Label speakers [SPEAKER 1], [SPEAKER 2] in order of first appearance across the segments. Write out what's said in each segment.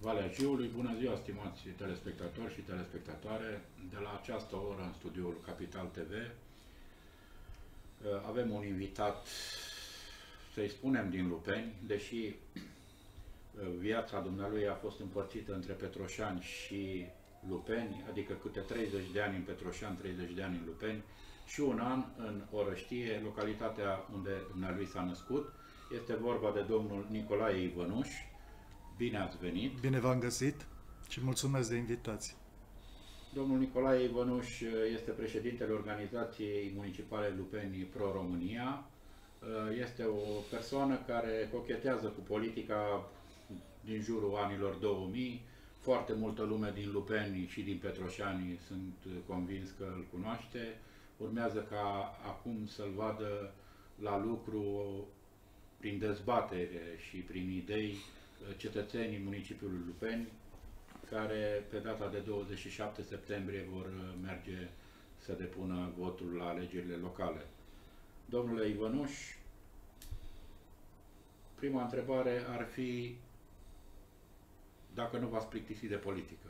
[SPEAKER 1] Valea Jiului. Bună ziua, stimați telespectatori și telespectatoare. De la această oră în studioul Kapital TV avem un invitat, să-i spunem din Lupeni, deși viața dumnealui a fost împărțită între Petroșani și Lupeni, adică câte 30 de ani în Petroșani, 30 de ani în Lupeni și un an în Orăștie, localitatea unde dumnealui s-a născut. Este vorba de domnul Nicolae Ivănuș. Bine ați venit!
[SPEAKER 2] Bine v-am găsit și mulțumesc de invitație!
[SPEAKER 1] Domnul Nicolae Ivănuș este președintele Organizației Municipale Lupeni Pro-România. Este o persoană care cochetează cu politica din jurul anilor 2000. Foarte multă lume din Lupeni și din Petroșani sunt convins că îl cunoaște. Urmează ca acum să-l vadă la lucru prin dezbatere și prin idei cetățenii municipiului Lupeni, care pe data de 27 septembrie vor merge să depună votul la alegerile locale. Domnule Ivănuș, prima întrebare ar fi dacă nu v-ați plictisit de politică.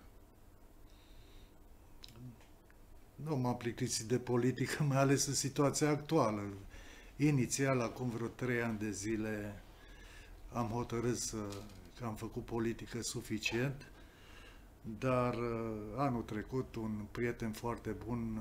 [SPEAKER 2] Nu m-am plictisit de politică, mai ales în situația actuală. Inițial, acum vreo 3 ani de zile, am hotărât că am făcut politică suficient, dar anul trecut un prieten foarte bun,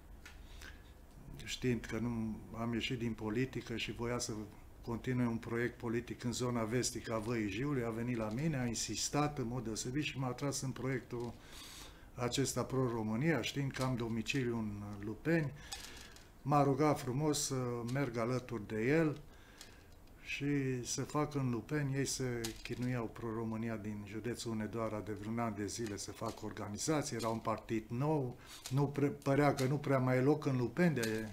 [SPEAKER 2] știind că nu am ieșit din politică și voia să continue un proiect politic în zona vestică a Văii Jiului, a venit la mine, a insistat în mod deosebit și m-a atras în proiectul acesta Pro-România, știind că am domiciliu în Lupeni. M-a rugat frumos să merg alături de el și să fac în Lupeni. Ei se chinuiau Pro-România din județul Hunedoara de vreun an de zile să facă organizație, era un partid nou, părea că nu prea mai e loc în Lupeni de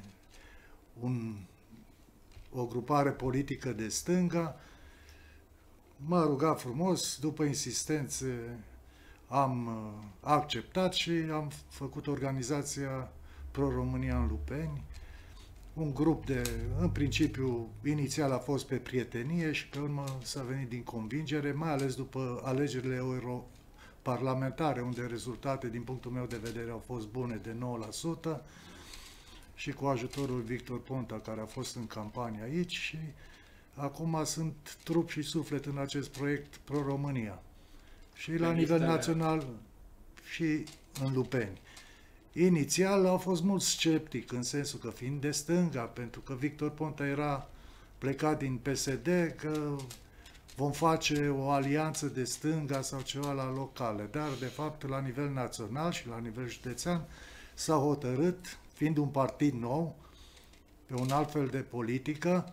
[SPEAKER 2] o grupare politică de stânga. M-a rugat frumos, după insistențe am acceptat și am făcut organizația Pro-România în Lupeni. Un grup în principiu, inițial a fost pe prietenie și pe urmă s-a venit din convingere, mai ales după alegerile europarlamentare, unde rezultate, din punctul meu de vedere, au fost bune de 9%, și cu ajutorul Victor Ponta, care a fost în campanie aici, și acum sunt trup și suflet în acest proiect Pro-România. Și la nivel național și în Lupeni. Inițial au fost mult sceptic, în sensul că fiind de stânga, pentru că Victor Ponta era plecat din PSD, că vom face o alianță de stânga sau ceva la locale. Dar, de fapt, la nivel național și la nivel județean s-a hotărât, fiind un partid nou, pe un alt fel de politică,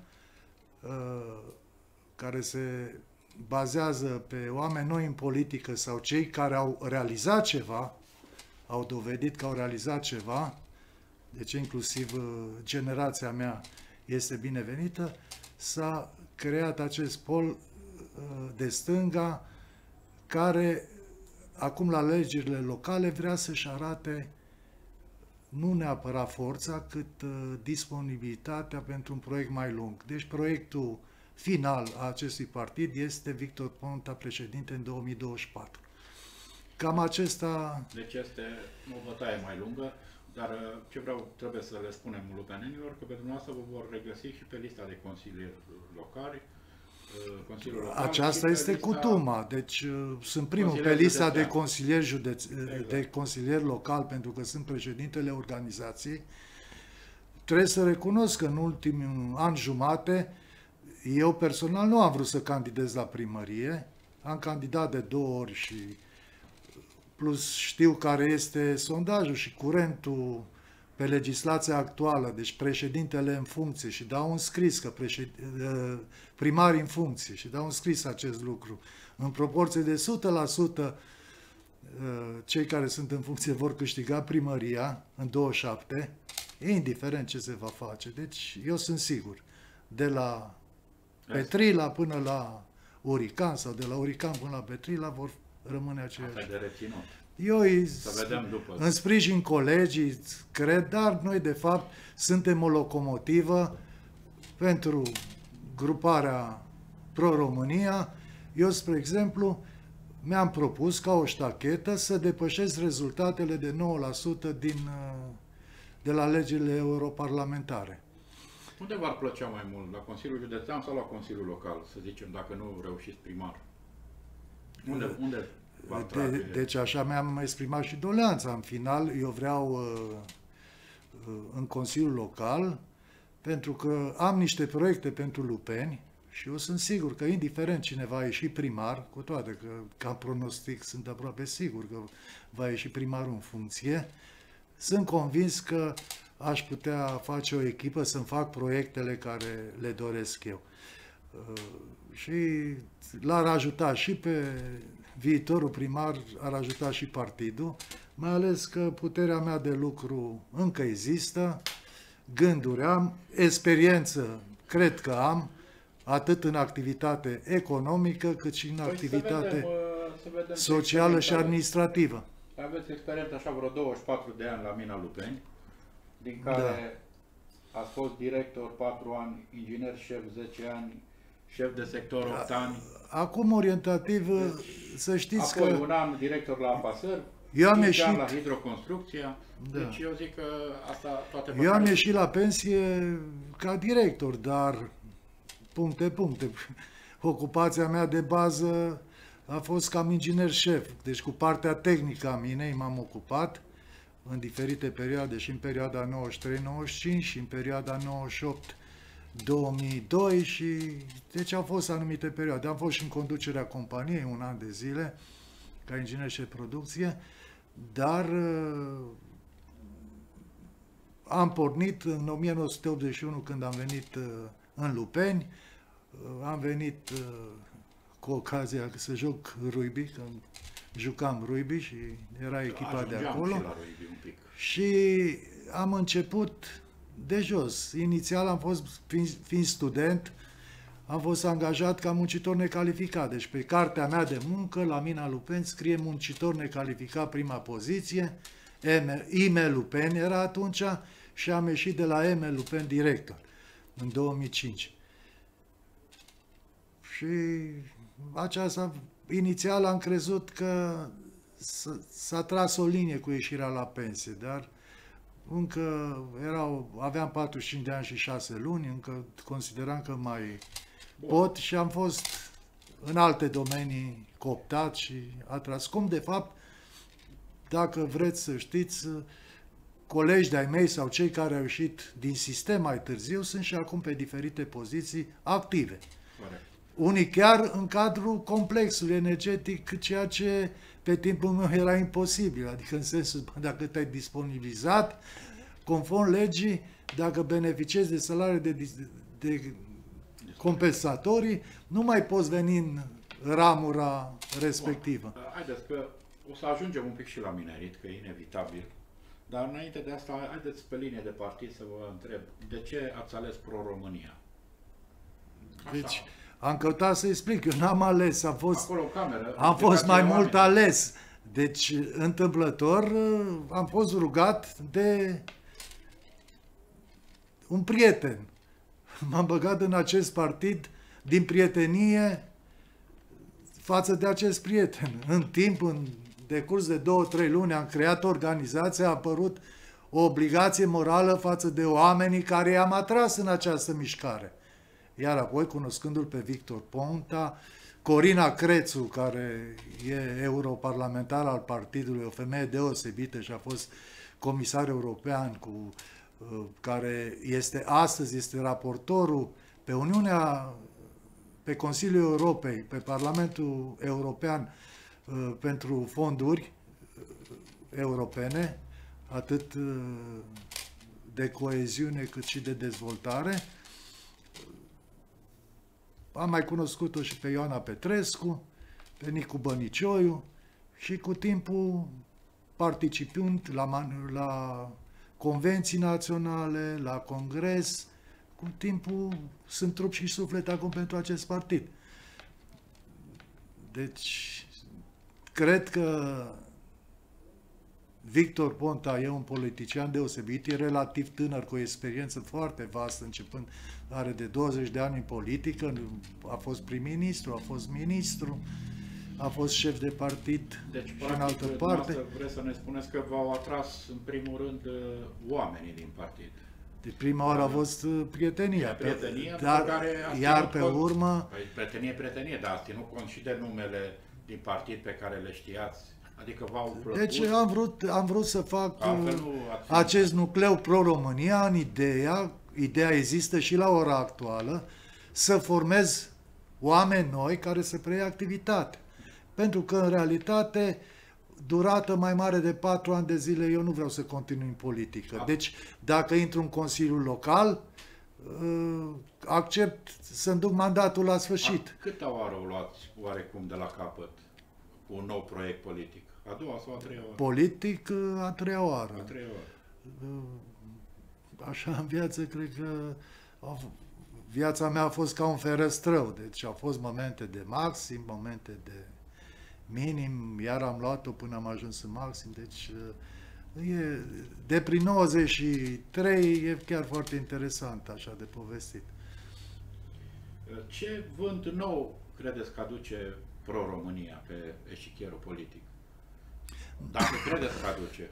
[SPEAKER 2] care se bazează pe oameni noi în politică sau cei care au realizat ceva, au dovedit că au realizat ceva, deci inclusiv generația mea este binevenită, s-a creat acest pol de stânga care acum la alegerile locale vrea să-și arate nu neapărat forța, cât disponibilitatea pentru un proiect mai lung. Deci proiectul final a acestui partid este Victor Ponta președinte în 2024. Cam acesta...
[SPEAKER 1] Deci este o bătaie mai lungă, dar trebuie să le spunem lupenenilor, că pe dumneavoastră vă vor regăsi și pe lista de consilieri locali.
[SPEAKER 2] Aceasta este cutuma, deci sunt primul pe lista de consilieri, de consilieri local, pentru că sunt președintele organizației. Trebuie să recunosc că în ultimul an jumate, eu personal nu am vrut să candidez la primărie, am candidat de 2 ori și plus știu care este sondajul și curentul pe legislația actuală, deci președintele în funcție, și dau un scris că primari în funcție, și dau un scris acest lucru. În proporție de 100% cei care sunt în funcție vor câștiga primăria în 27, indiferent ce se va face. Deci eu sunt sigur, de la Petrila până la Urican sau de la Urican până la Petrila vor rămâne aceiași.
[SPEAKER 1] Asta de reținut.
[SPEAKER 2] Eu îmi sprijin colegii, cred, dar noi de fapt suntem o locomotivă pentru gruparea Pro-România. Eu, spre exemplu, mi-am propus ca o ștachetă să depășesc rezultatele de 9% de la legile europarlamentare.
[SPEAKER 1] Unde v-ar plăcea mai mult? La Consiliul Județean sau la Consiliul Local, să zicem, dacă nu reușiți primar? Unde v-ar trage?
[SPEAKER 2] Deci așa mi-am exprimat și doleanța. În final, eu vreau în Consiliul Local, pentru că am niște proiecte pentru Lupeni și eu sunt sigur că, indiferent cine va ieși primar, cu toate că, ca pronostic, sunt aproape sigur că va ieși primarul în funcție, sunt convins că aș putea face o echipă să-mi fac proiectele care le doresc eu. Și l-ar ajuta și pe viitorul primar, ar ajuta și partidul, mai ales că puterea mea de lucru încă există, gânduri am, experiență cred că am, atât în activitate economică, cât și în activitate socială și administrativă.
[SPEAKER 1] Aveți experiență așa vreo 24 de ani la mina Lupeni, din care ați fost director 4 ani, inginer șef 10 ani, șef de sector 8 ani.
[SPEAKER 2] Acum orientativ, să știți
[SPEAKER 1] apoi
[SPEAKER 2] că...
[SPEAKER 1] un an director la apasări,
[SPEAKER 2] eu am
[SPEAKER 1] 5
[SPEAKER 2] ieșit...
[SPEAKER 1] ani la hidroconstrucția.
[SPEAKER 2] Da.
[SPEAKER 1] Deci eu zic că asta toate...
[SPEAKER 2] Eu am ieșit la pensie ca director, dar puncte. Ocupația mea de bază a fost cam inginer șef. Deci cu partea tehnică a minei m-am ocupat în diferite perioade, și în perioada 93-95 și în perioada 98-2002 și deci au fost anumite perioade. Am fost și în conducerea companiei un an de zile ca inginer șef producție, dar am pornit în 1981 când am venit în Lupeni, am venit cu ocazia să joc rugby, că jucam rugby și era echipa de acolo. Și am început de jos. Inițial am fost, fiind student, am fost angajat ca muncitor necalificat. Deci pe cartea mea de muncă, la mina Lupeni, scrie muncitor necalificat, prima poziție, IME Lupeni era atunci și am ieșit de la IME Lupeni director în 2005. Și aceasta, inițial am crezut că s-a tras o linie cu ieșirea la pensie, dar încă aveam 45 de ani și 6 luni, încă consideram că mai pot și am fost în alte domenii cooptat și atras. Cum de fapt, dacă vreți să știți, colegi de-ai mei sau cei care au ieșit din sistem mai târziu sunt și acum pe diferite poziții active. Corect. Unii chiar în cadrul complexului energetic, ceea ce pe timpul meu era imposibil, adică în sensul, dacă te-ai disponibilizat, conform legii, dacă beneficiezi de salarii de compensatorii, nu mai poți veni în ramura respectivă.
[SPEAKER 1] Bun. Haideți că o să ajungem un pic și la minerit, că e inevitabil, dar înainte de asta, haideți pe linie de partid să vă întreb, de ce ați ales Pro-România?
[SPEAKER 2] Deci, am căutat să explic, eu n-am ales, am fost
[SPEAKER 1] mai
[SPEAKER 2] mult ales. Deci, întâmplător, am fost rugat de un prieten. M-am băgat în acest partid din prietenie față de acest prieten. În decurs de 2-3 luni am creat organizația, a apărut o obligație morală față de oamenii care i-am atras în această mișcare. Iar apoi, cunoscându-l pe Victor Ponta, Corina Crețu, care e europarlamentar al partidului, o femeie deosebită și a fost comisar european, care astăzi este raportorul pe Consiliul Europei, pe Parlamentul European pentru fonduri europene, atât de coeziune cât și de dezvoltare. Am mai cunoscut-o și pe Ioana Petrescu, pe Nicu Bănicioiu și cu timpul participând la convenții naționale, la congres, cu timpul sunt trup și suflet acum pentru acest partid. Deci, cred că Victor Ponta e un politician deosebit, e relativ tânăr, cu o experiență foarte vastă, începând, are de 20 de ani în politică, a fost prim-ministru, a fost ministru, a fost șef de partid
[SPEAKER 1] deci,
[SPEAKER 2] și
[SPEAKER 1] practic,
[SPEAKER 2] în altă parte.
[SPEAKER 1] Vreți să ne spuneți că v-au atras în primul rând oamenii din partid.
[SPEAKER 2] De prima oară a fost prietenia,
[SPEAKER 1] dar,
[SPEAKER 2] iar pe urmă...
[SPEAKER 1] Păi, prietenie, dar ați ținut cont și de numele din partid pe care le știați. Adică v-au plăcut.
[SPEAKER 2] Deci am vrut să fac acest nucleu pro-România în ideea există și la ora actuală, să formez oameni noi care să preia activitate. Pentru că, în realitate, durată mai mare de 4 ani de zile, eu nu vreau să continui în politică. Deci, dacă intru în Consiliul Local, accept să-mi duc mandatul la sfârșit.
[SPEAKER 1] Câtă oară o luați oarecum de la capăt cu un nou proiect politic? A doua sau a treia oară?
[SPEAKER 2] Politic, a treia oară.
[SPEAKER 1] A treia oară.
[SPEAKER 2] Așa, în viață, cred că viața mea a fost ca un ferăstrău. Deci au fost momente de maxim, momente de minim, iar am luat-o până am ajuns în maxim. Deci, de prin 93 e chiar foarte interesant așa de povestit.
[SPEAKER 1] Ce vânt nou credeți că aduce pro-România pe eșichierul politic? Dacă credeți că aduce.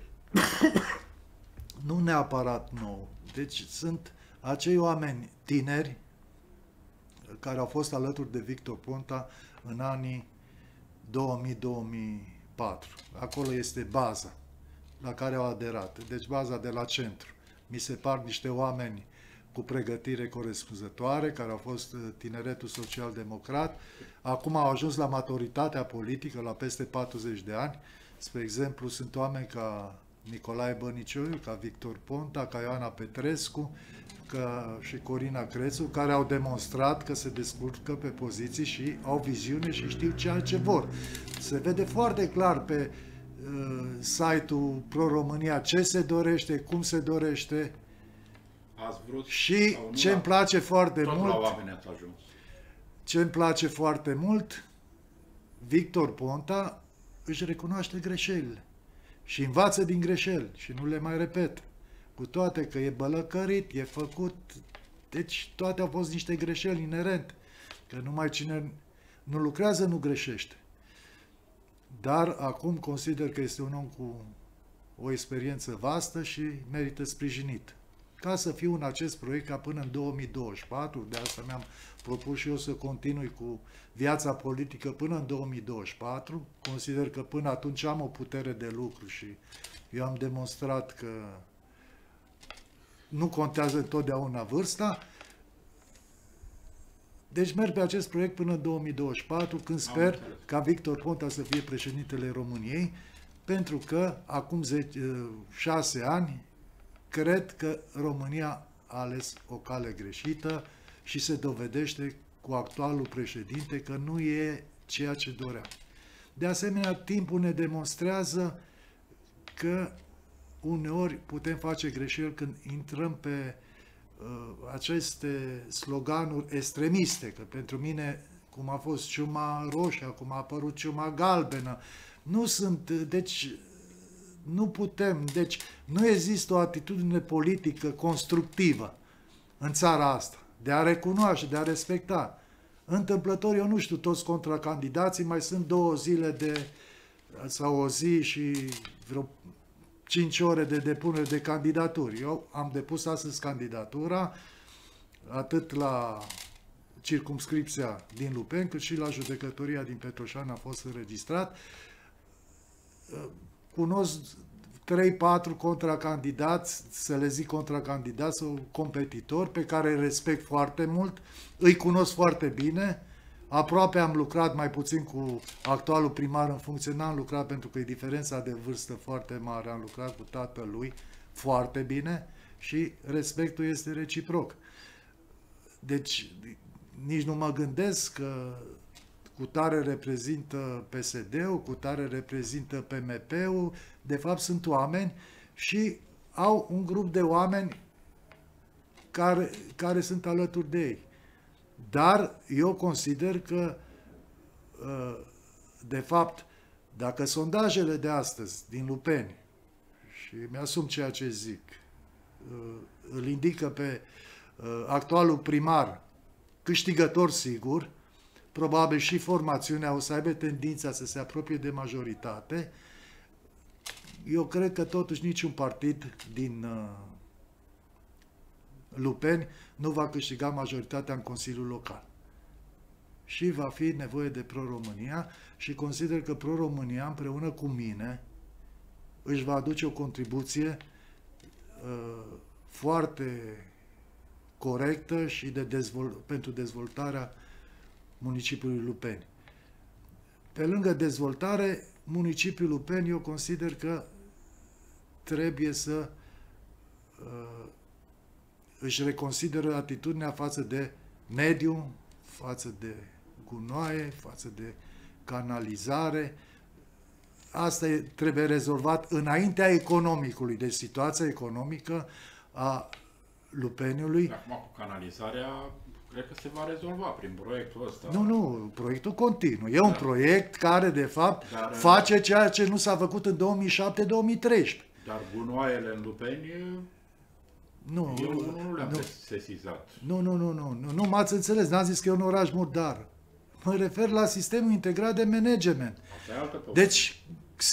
[SPEAKER 2] Nu neapărat nou. Deci sunt acei oameni tineri care au fost alături de Victor Ponta în anii 2000-2004. Acolo este baza la care au aderat. Deci baza de la centru. Mi se par niște oameni cu pregătire corespunzătoare, care au fost tineretul social-democrat. Acum au ajuns la maturitatea politică, la peste 40 de ani. Spre exemplu, sunt oameni ca Nicolae Bănicioiu, ca Victor Ponta, ca Ioana Petrescu, ca și Corina Crețu, care au demonstrat că se descurcă pe poziții și au viziune și știu ceea ce vor. Se vede foarte clar pe site-ul Pro-România ce se dorește, cum se dorește.
[SPEAKER 1] Ați vrut
[SPEAKER 2] și ce îmi place foarte
[SPEAKER 1] tot
[SPEAKER 2] mult,
[SPEAKER 1] la oameni ați ajuns.
[SPEAKER 2] Ce îmi place foarte mult, Victor Ponta își recunoaște greșelile și învață din greșeli și nu le mai repet. Cu toate că e bălăcărit, e făcut, deci toate au fost niște greșeli inerente, că numai cine nu lucrează nu greșește. Dar acum consider că este un om cu o experiență vastă și merită sprijinit. Ca să fiu în acest proiect ca până în 2024, de asta mi-am propus și eu să continui cu viața politică până în 2024, consider că până atunci am o putere de lucru și eu am demonstrat că nu contează întotdeauna vârsta. Deci merg pe acest proiect până în 2024, când sper ca Victor Ponta să fie președintele României, pentru că acum 6 ani cred că România a ales o cale greșită și se dovedește cu actualul președinte că nu e ceea ce dorea. De asemenea, timpul ne demonstrează că uneori putem face greșeli când intrăm pe aceste sloganuri extremiste, că pentru mine, cum a fost ciuma roșie, acum a apărut ciuma galbenă, nu sunt, deci nu putem, deci nu există o atitudine politică constructivă în țara asta, de a recunoaște, de a respecta. Întâmplător, eu nu știu, toți contracandidații, mai sunt 2 zile sau o zi și vreo 5 ore de depunere de candidaturi. Eu am depus astăzi candidatura, atât la circumscripția din Lupeni, cât și la judecătoria din Petroșani a fost înregistrat. Cunosc 3-4 contracandidați, să le zic contracandidați sau competitori, pe care îi respect foarte mult, îi cunosc foarte bine, aproape am lucrat mai puțin cu actualul primar în funcție, n-am lucrat pentru că e diferența de vârstă foarte mare, am lucrat cu tatălui foarte bine și respectul este reciproc. Deci nici nu mă gândesc că cutare reprezintă PSD-ul, cutare reprezintă PMP-ul, de fapt sunt oameni și au un grup de oameni care sunt alături de ei. Dar eu consider că, de fapt, dacă sondajele de astăzi din Lupeni, și mi-asum ceea ce zic, îl indică pe actualul primar câștigător sigur, probabil și formațiunea o să aibă tendința să se apropie de majoritate, eu cred că totuși niciun partid din Lupeni nu va câștiga majoritatea în Consiliul Local. Și va fi nevoie de Pro-România și consider că Pro-România împreună cu mine își va aduce o contribuție foarte corectă și pentru dezvoltarea municipiului Lupeni. Pe lângă dezvoltare, municipiul Lupeni, eu consider că trebuie să își reconsideră atitudinea față de mediu, față de gunoaie, față de canalizare. Asta trebuie rezolvat înaintea economicului, deci situația economică a Lupeniului.
[SPEAKER 1] Acum cu canalizarea, cred că se va rezolva prin proiectul ăsta.
[SPEAKER 2] Nu, proiectul continuă. E un proiect care, de fapt, face ceea ce nu s-a făcut în 2007-2013.
[SPEAKER 1] Dar gunoaiele în Lupeni, eu nu le-am sesizat.
[SPEAKER 2] Nu m-ați înțeles, n-am zis că e un oraș murdar. Mă refer la sistemul integrat de management. Deci,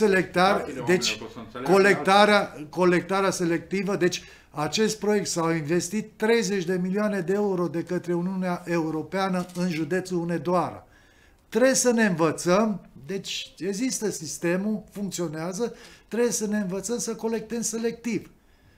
[SPEAKER 2] colectarea selectivă, deci acest proiect s-au investit 30 de milioane de euro de către Uniunea Europeană în județul Hunedoara. Trebuie să ne învățăm, deci există sistemul, funcționează, trebuie să ne învățăm să colectăm selectiv.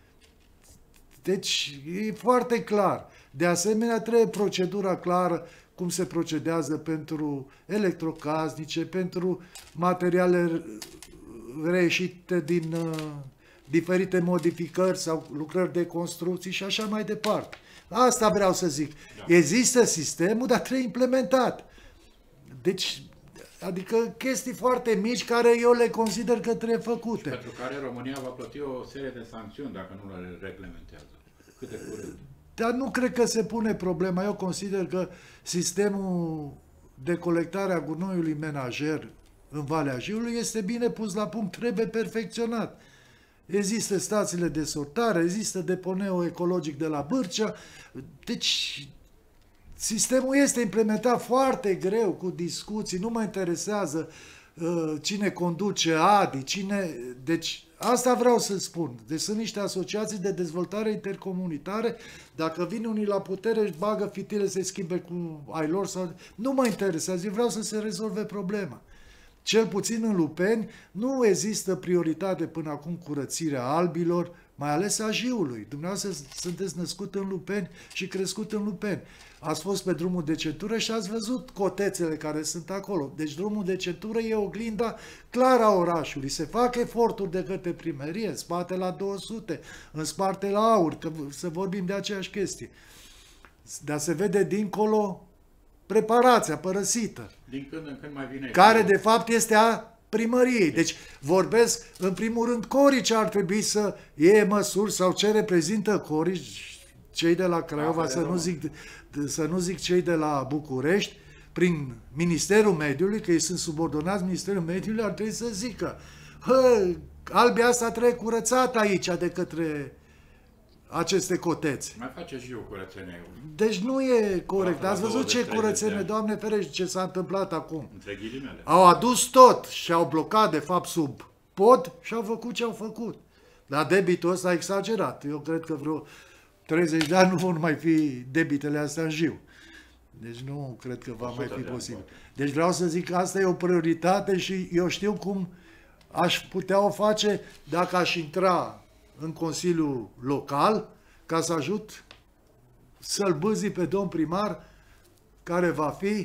[SPEAKER 2] Deci e foarte clar. De asemenea, trebuie procedura clară cum se procedează pentru electrocasnice, pentru materiale reieșite din diferite modificări sau lucrări de construcții și așa mai departe. Asta vreau să zic. Da. Există sistemul, dar trebuie implementat. Deci, adică chestii foarte mici care eu le consider că trebuie făcute.
[SPEAKER 1] Și pentru care România va plăti o serie de sancțiuni dacă nu le reglementează. Cât de curând.
[SPEAKER 2] Dar nu cred că se pune problema. Eu consider că sistemul de colectare a gunoiului menajer în Valea Jiului este bine pus la punct, trebuie perfecționat. Există stațiile de sortare, există deponeul ecologic de la Bârcea, deci sistemul este implementat foarte greu, cu discuții, nu mă interesează cine conduce ADI, deci asta vreau să spun. Deci sunt niște asociații de dezvoltare intercomunitare, dacă vin unii la putere, își bagă fitile, se schimbe cu ai lor, sau... nu mă interesează, eu vreau să se rezolve problema. Cel puțin în Lupeni nu există prioritate până acum curățirea albilor, mai ales a Jiului. Dumneavoastră sunteți născut în Lupeni și crescut în Lupeni. Ați fost pe drumul de centură și ați văzut cotețele care sunt acolo. Deci drumul de centură e oglinda clară a orașului. Se fac eforturi de către primărie, în spate la 200, în spate la aur, că să vorbim de aceeași chestie. Dar se vede dincolo preparația părăsită.
[SPEAKER 1] Din când în când mai vine.
[SPEAKER 2] Care de fapt este a primăriei. Deci vorbesc în primul rând Corii ce ar trebui să iei măsuri sau ce reprezintă Corii, cei de la Craiova, să nu zic cei de la București, prin Ministerul Mediului, că ei sunt subordonați Ministerul Mediului, ar trebui să zică albia asta trebuie curățată aici de către aceste cotețe.
[SPEAKER 1] Mai face și eu curățenie.
[SPEAKER 2] Deci nu e corect. Ați văzut ce curățenie, Doamne ferește, ce s-a întâmplat acum?
[SPEAKER 1] Între ghilimele.
[SPEAKER 2] Au adus tot și au blocat, de fapt, sub pod și au făcut ce au făcut. Dar debitul ăsta a exagerat. Eu cred că vreo 30 de ani nu vor mai fi debitele astea în Jiu. Deci nu cred că va mai fi posibil. Deci vreau să zic că asta e o prioritate și eu știu cum aș putea o face dacă aș intra în Consiliul Local, ca să ajut să-l bâzi pe domn primar, care va fi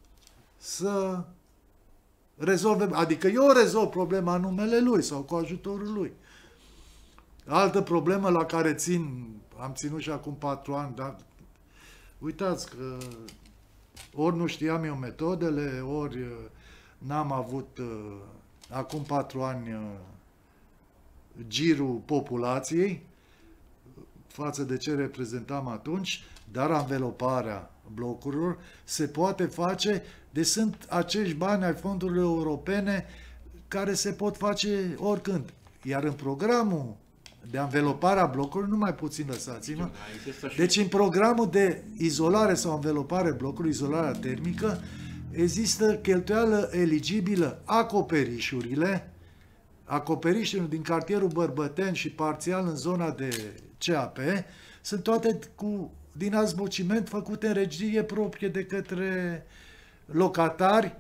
[SPEAKER 2] să rezolve, adică eu rezolv problema în numele lui sau cu ajutorul lui. Altă problemă la care am ținut și acum 4 ani, dar uitați că ori nu știam eu metodele, ori n-am avut acum 4 ani girul populației față de ce reprezentam atunci, dar anveloparea blocurilor se poate face, deci sunt acești bani ai fondurilor europene care se pot face oricând. Iar în programul de anvelopare a blocurilor, nu mai puțin lăsați-mă, deci în programul de izolare sau anvelopare blocului, izolarea termică, există cheltuială eligibilă acoperișurile din cartierul Bărbăteni și parțial în zona de CAP, sunt toate din azbociment făcute în regie proprie de către locatari,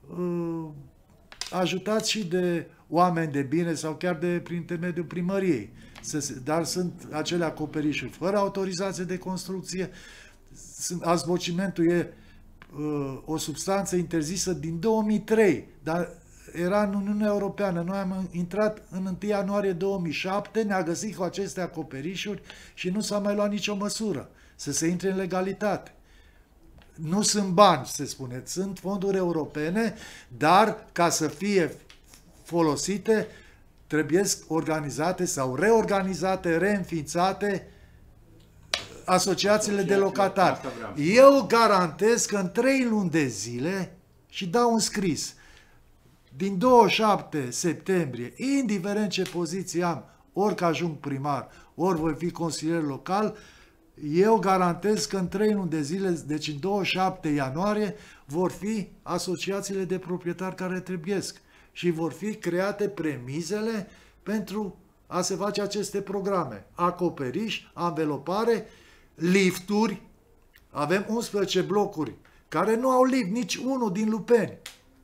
[SPEAKER 2] ajutați și de oameni de bine sau chiar prin intermediul primăriei. Dar sunt acele acoperișuri fără autorizație de construcție. Azbocimentul e o substanță interzisă din 2003, dar era în Uniunea Europeană. Noi am intrat în 1 ianuarie 2007, ne-a găsit cu aceste acoperișuri și nu s-a mai luat nicio măsură să se intre în legalitate. Nu sunt bani, se spune, sunt fonduri europene, dar ca să fie folosite, trebuie organizate sau reorganizate, reînființate asociațiile de locatari. Eu garantez că în 3 luni de zile, și dau un scris, din 27 septembrie, indiferent ce poziție am, ori că ajung primar, ori voi fi consilier local, eu garantez că în 3 luni de zile, deci în 27 ianuarie, vor fi asociațiile de proprietari care trebuiesc și vor fi create premizele pentru a se face aceste programe. Acoperiș, anvelopare, lifturi. Avem 11 blocuri care nu au lift, nici unul din Lupeni.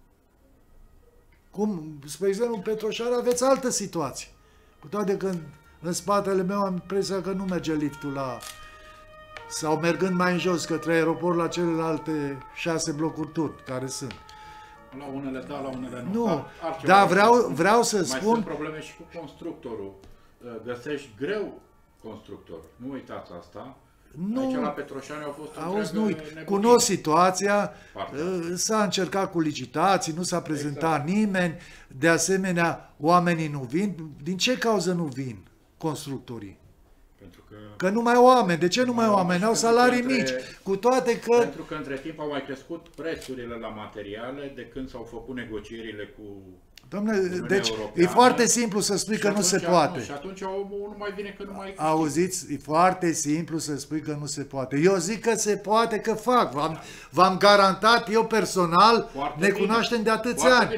[SPEAKER 2] Cum, spre exemplu, în Petroșani aveți altă situație. Cu toate că în spatele meu am impresia că nu merge liftul sau mergând mai în jos către aeroport la celelalte 6 blocuri turn care sunt.
[SPEAKER 1] La unele da, la unele nu.
[SPEAKER 2] Nu, dar vreau să spun...
[SPEAKER 1] Mai sunt probleme și cu constructorul. Găsești greu constructor. Nu uitați asta.
[SPEAKER 2] Nu,
[SPEAKER 1] aici la Petroșani au fost
[SPEAKER 2] cunosc situația, s-a încercat cu licitații, nu s-a prezentat nimeni, de asemenea oamenii nu vin. Din ce cauză nu vin constructorii?
[SPEAKER 1] Pentru
[SPEAKER 2] că nu mai au oameni. De ce nu mai au oameni? Au salarii mici. Cu toate că...
[SPEAKER 1] Pentru că între timp au mai crescut prețurile la materiale de când s-au făcut negocierile cu...
[SPEAKER 2] Dom'le, deci e foarte simplu să spui că nu se poate.
[SPEAKER 1] Și atunci omul nu mai vine că nu mai câștigă.
[SPEAKER 2] Auziți, e foarte simplu să spui că nu se poate. Eu zic că se poate, că fac. V-am garantat eu personal, foarte ne cunoaștem de atâția ani.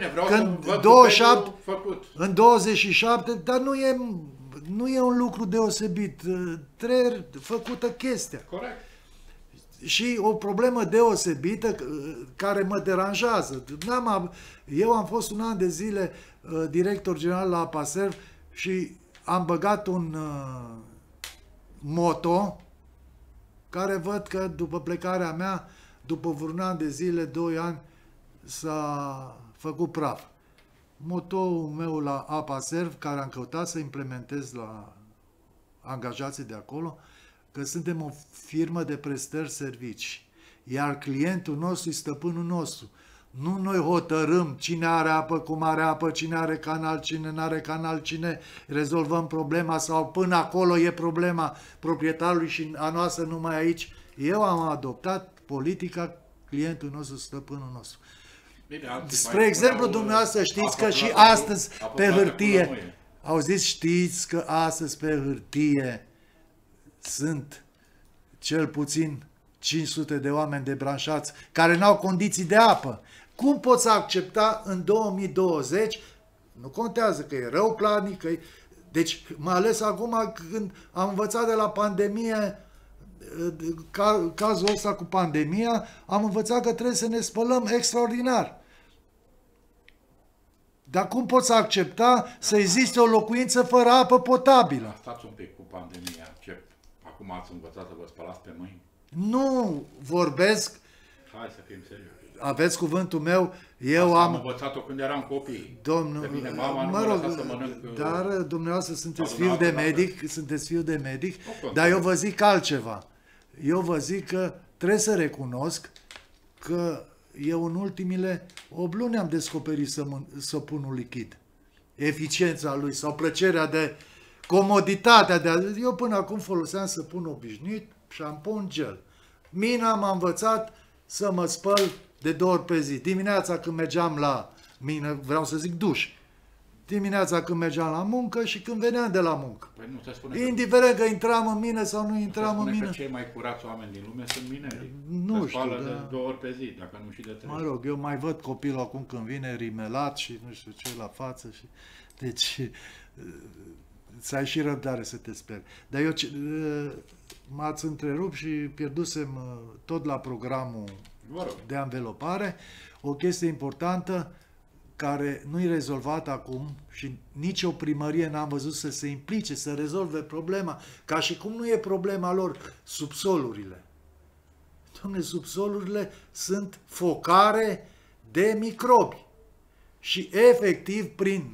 [SPEAKER 2] În 27, dar nu e un lucru deosebit. Trebuie făcută chestia.
[SPEAKER 1] Corect.
[SPEAKER 2] Și o problemă deosebită care mă deranjează. Eu am fost un an de zile director general la Apaserv și am băgat un moto care văd că după plecarea mea, după vreun an de zile, 2 ani, s-a făcut praf. Motoul meu la Apaserv, care am căutat să implementez la angajații de acolo, că suntem o firmă de prestări servicii, iar clientul nostru e stăpânul nostru. Nu noi hotărâm cine are apă, cum are apă, cine are canal, cine nu are canal, cine rezolvăm problema sau până acolo e problema proprietarului și a noastră numai aici. Eu am adoptat politica clientul nostru, stăpânul nostru.
[SPEAKER 1] Bine,
[SPEAKER 2] spre exemplu, dumneavoastră știți că și astăzi pe hârtie, auziți, știți că astăzi pe hârtie sunt cel puțin 500 de oameni debranșați care n-au condiții de apă. Cum poți accepta în 2020, nu contează că e rău planic, deci mai ales acum când am învățat de la pandemie, cazul ăsta cu pandemia, am învățat că trebuie să ne spălăm extraordinar. Dar cum poți accepta să existe o locuință fără apă potabilă?
[SPEAKER 1] Stați un pic cu pandemia. Acum ați învățat să vă spălați pe mâini?
[SPEAKER 2] Nu vorbesc.
[SPEAKER 1] Hai să fim serioși.
[SPEAKER 2] Aveți cuvântul meu.
[SPEAKER 1] Am învățat-o când eram copii.
[SPEAKER 2] Domnul,
[SPEAKER 1] de mine mama nu mă lăsa să mănânc.
[SPEAKER 2] Dar dumneavoastră sunteți fiu de medic, dar eu vă zic altceva. Eu vă zic că trebuie să recunosc că eu în ultimile 8 luni am descoperit săpunul lichid. Eficiența lui sau plăcerea de comoditatea de a... Eu până acum foloseam săpun obișnuit, șampon, gel. Mina m-a învățat să mă spăl de 2 ori pe zi. Dimineața când mergeam la mine, vreau să zic duș, Dimineața când mergeam la muncă și când veneam de la muncă.
[SPEAKER 1] Păi nu se spune
[SPEAKER 2] indiferent că intram în mine sau nu intram în mine.
[SPEAKER 1] Că cei mai curați oameni din lume sunt mineri.
[SPEAKER 2] Nu știu,
[SPEAKER 1] de 2 ori pe zi, dacă nu și de 3.
[SPEAKER 2] Mă rog, eu mai văd copilul acum când vine rimelat și nu știu ce la față. Și... Deci, să ai și răbdare să te speri. Dar eu m-ați întrerupt și pierdusem tot la programul de anvelopare. O chestie importantă care nu-i rezolvată acum și nicio primărie n-am văzut să se implice, să rezolve problema, ca și cum nu e problema lor, subsolurile. Dom'le, subsolurile sunt focare de microbi și efectiv prin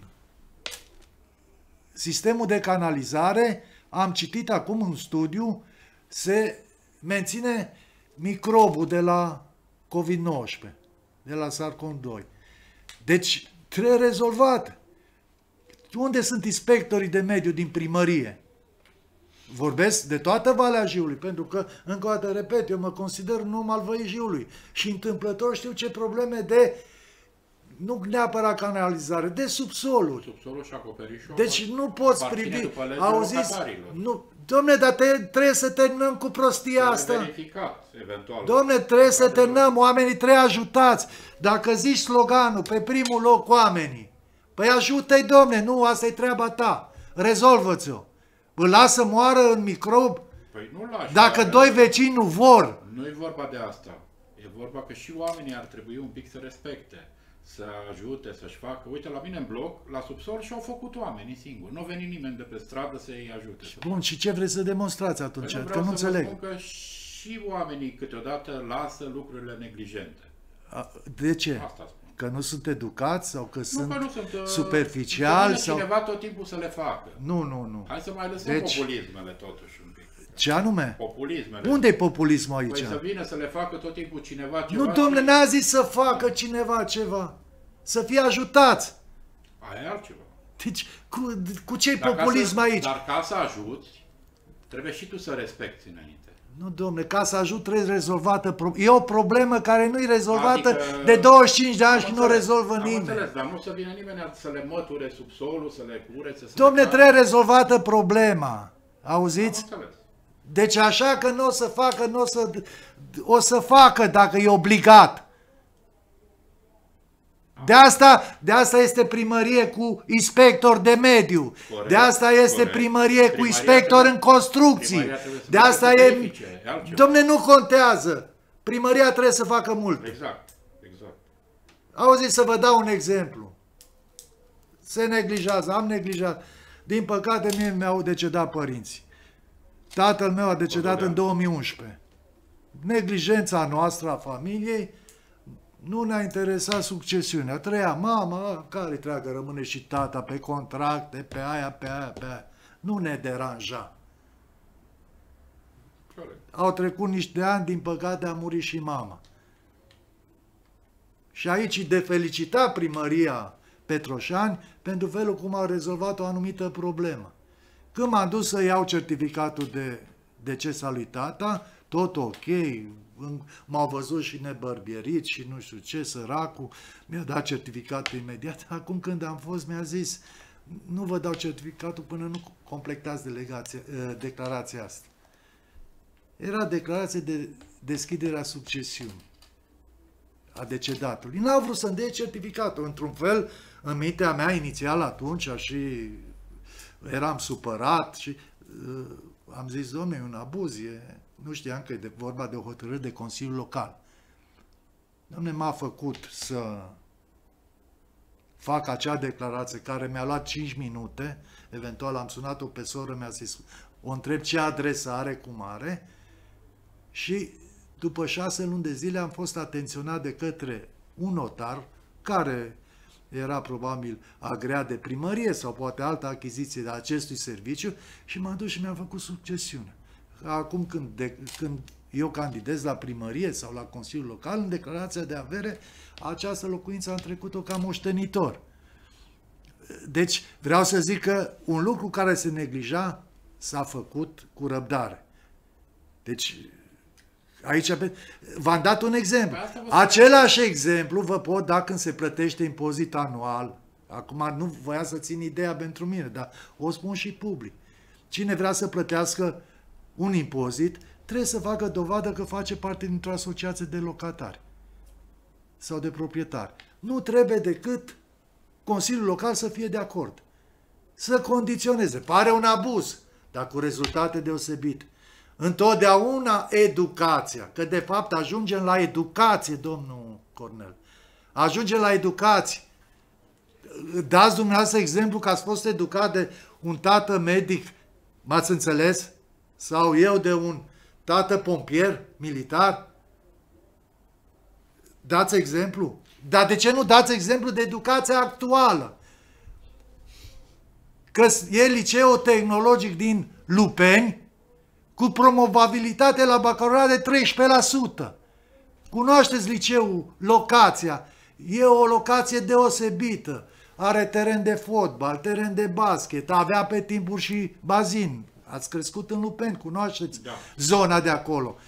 [SPEAKER 2] sistemul de canalizare, am citit acum un studiu, se menține microbul de la COVID-19, de la SARS-CoV-2. Deci, trebuie rezolvat. Unde sunt inspectorii de mediu din primărie? Vorbesc de toată Valea Jiului, pentru că, încă o dată, repet, eu mă consider un om al Văii Jiului și întâmplător știu ce probleme de, nu neapărat canalizare, de subsoluri.
[SPEAKER 1] Subsolul și acoperișul.
[SPEAKER 2] Deci nu poți privi, auziți, nu, dom'le, dar trebuie să terminăm cu prostia asta.
[SPEAKER 1] Verificat, eventual.
[SPEAKER 2] Dom'le, trebuie să terminăm, oamenii trebuie ajutați. Dacă zici sloganul, pe primul loc oamenii, păi ajută-i, dom'le, nu, asta e treaba ta, rezolvă-ți-o. Îl lasă moară în microb?
[SPEAKER 1] Păi nu lași.
[SPEAKER 2] Dacă doi vecini nu vor.
[SPEAKER 1] Nu e vorba de asta. E vorba că și oamenii ar trebui un pic să respecte, să ajute, să-și facă. Uite, la mine în bloc, la subsol, și-au făcut oamenii singuri. Nu a venit nimeni de pe stradă să-i ajute.
[SPEAKER 2] Bun, și ce vreți să demonstrați atunci?
[SPEAKER 1] Păi
[SPEAKER 2] că nu înțeleg.
[SPEAKER 1] Spun că și oamenii câteodată lasă lucrurile neglijente.
[SPEAKER 2] De ce?
[SPEAKER 1] Asta spun.
[SPEAKER 2] Că nu sunt educați sau că sunt
[SPEAKER 1] nu sunt
[SPEAKER 2] superficiali? Sau
[SPEAKER 1] cineva tot timpul să le facă.
[SPEAKER 2] Nu.
[SPEAKER 1] Hai să mai lăsăm populismele totuși un pic.
[SPEAKER 2] Ce anume?
[SPEAKER 1] Populismele.
[SPEAKER 2] Unde e populismul aici?
[SPEAKER 1] Păi să vină să le facă tot timpul cineva ceva.
[SPEAKER 2] Nu, domnule, n-a zis să facă cineva ceva. Să fie ajutați.
[SPEAKER 1] Aia e altceva.
[SPEAKER 2] Deci, cu ce-i populism aici?
[SPEAKER 1] Dar ca să ajuți, trebuie și tu să respecti înainte.
[SPEAKER 2] Nu, domnule, ca să ajut trebuie rezolvată. E o problemă care nu e rezolvată de 25 de ani și nu o rezolvă nimeni.
[SPEAKER 1] Înțeles, dar nu să vină nimeni să le măture subsolul, să le curețe.
[SPEAKER 2] Domnule, trebuie rezolvată problema. Auziți? Deci așa că nu o să facă, o să facă dacă e obligat. De asta este primărie cu inspector de mediu. Corect, de asta este primărie cu inspector în construcții. De asta e... Dom'le, nu contează. Primăria trebuie să facă mult.
[SPEAKER 1] Exact.
[SPEAKER 2] Auziți, să vă dau un exemplu. Se neglijează, am neglijat. Din păcate, mie mi-au decedat părinții. Tatăl meu a decedat în 2011. Neglijența noastră a familiei nu ne-a interesat succesiunea. Trăia mama, care treagă, rămâne și tata pe contracte, pe aia. Nu ne deranja.
[SPEAKER 1] Corect.
[SPEAKER 2] Au trecut niște ani, din păcate a murit și mama. Și aici de felicita primăria Petroșani pentru felul cum a rezolvat o anumită problemă. Când m-am dus să iau certificatul de deces al lui tata, tot ok, m-au văzut și nebărbierit și nu știu ce, săracul, mi-a dat certificatul imediat. Acum când am fost, mi-a zis, nu vă dau certificatul până nu completați declarația asta. Era declarație de deschidere a succesiunii, a decedatului. N-au vrut să-mi dea certificatul. Într-un fel, în mintea mea inițial atunci, și eram supărat și am zis, dom'le, e un abuz, nu știam că e vorba de o hotărâre de Consiliu Local. Dom'le, m-a făcut să fac acea declarație care mi-a luat 5 minute, eventual am sunat-o pe soră, mi-a zis, o întreb ce adresă are, cum are, și după 6 luni de zile am fost atenționat de către un notar care era probabil agreat de primărie sau poate altă achiziție de acestui serviciu și m-am dus și mi-am făcut succesiune. Acum când eu candidez la primărie sau la Consiliul Local, în declarația de avere, această locuință am trecut-o ca moștenitor. Deci vreau să zic că un lucru care se neglija s-a făcut cu răbdare. Deci aici v-am dat un exemplu. Același exemplu vă pot da când se plătește impozit anual Acum nu voia să țin ideea pentru mine, dar o spun și public. Cine vrea să plătească un impozit, trebuie să facă dovadă că face parte dintr-o asociație de locatari sau de proprietari. Nu trebuie decât Consiliul Local să fie de acord. Să condiționeze. Pare un abuz, dar cu rezultate deosebite. Întotdeauna educația, că de fapt ajungem la educație, domnul Cornel. Ajungem la educație. Dați dumneavoastră exemplu că ați fost educat de un tată medic, m-ați înțeles? Sau eu de un tată pompier, militar? Dați exemplu? Dar de ce nu dați exemplu de educația actuală? Că e liceul tehnologic din Lupeni cu promovabilitate la bacalaureat de 13%. Cunoașteți liceul, locația. E o locație deosebită. Are teren de fotbal, teren de basket, avea pe timpuri și bazin. Ați crescut în Lupeni, cunoașteți zona de acolo.